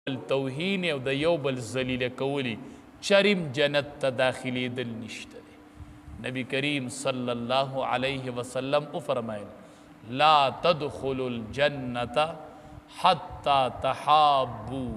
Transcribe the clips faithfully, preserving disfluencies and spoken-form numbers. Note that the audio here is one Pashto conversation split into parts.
توهین او د یو بل ذلیله کولی چریم جنت ته داخلیدل نشته دی. نبی کریم صلی الله علیه وسلم او فرمایل لا تدخلوا الجنة حتی تحابوا،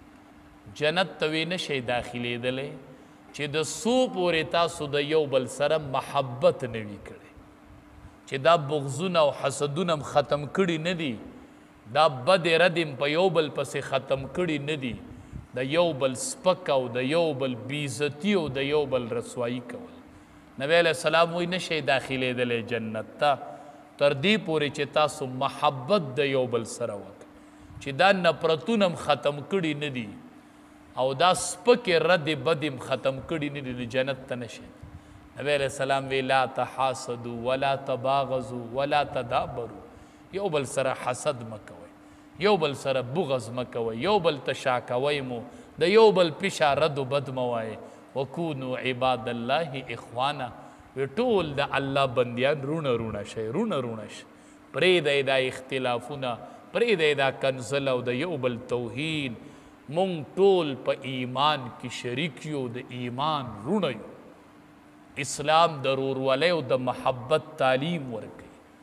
جنت ته وی نشئ داخلیدلی چې د څو پورې تاسو د یو بل سره محبت نه وي کړی، چې دا بغضونه او حسدونه ختم کړي نه دي، دا بد ردم په یو بل پسې ختم کړي نه دي، د یو بل سپک او د یو بل بیزتی او د یو بل رسوایی کول. نبی علیہ السلام وی نشئ داخلیدلی جنت ته تر دې پورې چې تاسو محبت د یو بل سره وکړئ، چې دا نفرتونه ختم کړي نه دي او دا سپکې رد بدم ختم کړي نه دي، جنت ته نشئ. نبی علیہ السلام وی لا تحاسدوا ولا تباغضوا ولا تدابروا، یو بل سره حسد مکوئ، یو بل سره بغض مکوئ، یو بل ته شاکوئ مو، د یو بل پیشه رد و بد موایئ. وکونوا عباد الله اخوانا، وی ټول د الله بندیان رونه رونه شئ، رونه رونه شئ، پرېږدئ دا اختلافونه، پرېږدئ دا کنزل او د یو بل توهین. مونږ ټول په ایمان کې شریک یو، د ایمان رونه یو. اسلام د ورورولۍ او د محبت تعلیم ورکوي.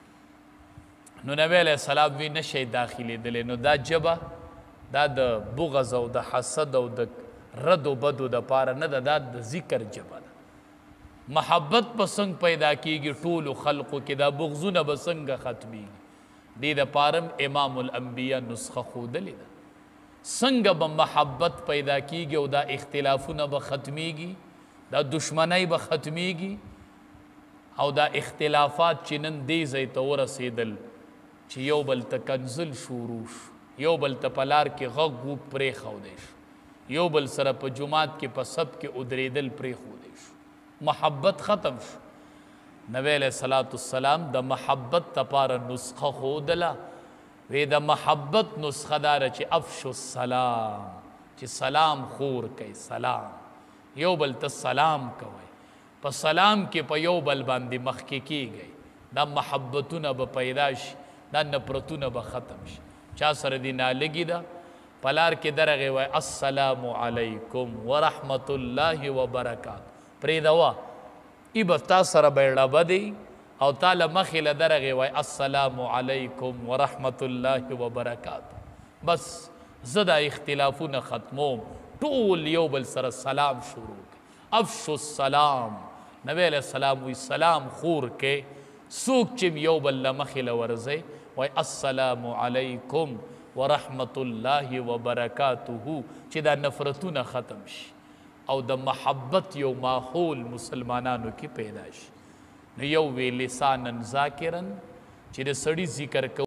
نو نبی علیہ السلام وی نشئ داخلیدلی. نو دا جبه دا د بغض او د حسد او د رد و بدو د پاره نه ده، دا د ذکر جبه ده. محبت به څنګه پیدا کیږي ټولو خلقو کې، دا بغضونه به څنګه ختمیږي، دې د پاره امام الانبیا نسخه ښودلې ده. څنګه به محبت پیدا کیږي او دا اختلافونه به ختمیږي، دا دشمنی به ختمیږي او دا اختلافات چې نن دې ځای ته ورسېدل چې یو بل ته کنزل شروع شو، یو بل ته په لار کې غږ وږ پرېښودی شو، یو بل سره په جومات کې په صف کې ودرېدل پرېښودی شو، محبت ختم شو. نبی علیہ الصلاة والسلام د محبت دپاره نسخه ښودله، وی د محبت نسخه دا ده چې افشو السلام، چې سلام خور کوئ، سلام یو بل ته سلام کوئ، په سلام کې په یو بل باندې مخکې کیږئ، دا محبتونه به پیدا شي، دا نفرتونه به ختم شي. چا سره دې نالګي ده په لار کې درغې وایي السلام علیکم ورحمت الله وبرکات، پرېږدوه ای به تا سره به ړبه دی او تا له مخې له درغې وایي السلام علیکم ورحمت الله وبرکات. بس زه دا اختلافونه ختموم، ټول یو بل سره سلام شروع کړي. افشو السلام، نبی علیہ السلام وی سلام خور کې څوک چې یو بل له مخې له ورځئ وایي السلام علیکم ورحمت الله وبرکاته، چې دا نفرتونه ختم شي او د محبت یو ماحول مسلمانانو کې پیدا شي. نو یو وی لسانا ذاکرا، چې د سړي ذکر کو